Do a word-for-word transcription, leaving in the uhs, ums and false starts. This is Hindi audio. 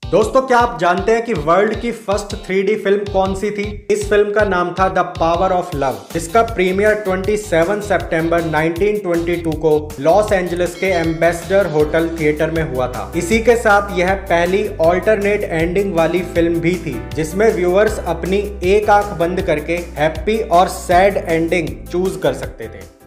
दोस्तों, क्या आप जानते हैं कि वर्ल्ड की फर्स्ट थ्री डी फिल्म कौन सी थी? इस फिल्म का नाम था द पावर ऑफ लव। इसका प्रीमियर सत्ताईस सितंबर उन्नीस सौ बाईस को लॉस एंजलिस के एम्बेसडर होटल थिएटर में हुआ था। इसी के साथ यह पहली ऑल्टरनेट एंडिंग वाली फिल्म भी थी, जिसमें व्यूअर्स अपनी एक आंख बंद करके हैप्पी और सैड एंडिंग चूज कर सकते थे।